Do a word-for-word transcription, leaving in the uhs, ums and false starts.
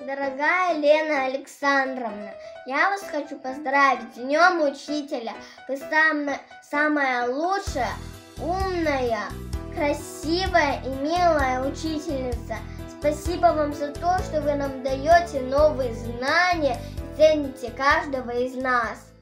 Дорогая Лена Александровна, я вас хочу поздравить с Днем Учителя. Вы самая, самая лучшая, умная, красивая и милая учительница. Спасибо вам за то, что вы нам даете новые знания и цените каждого из нас.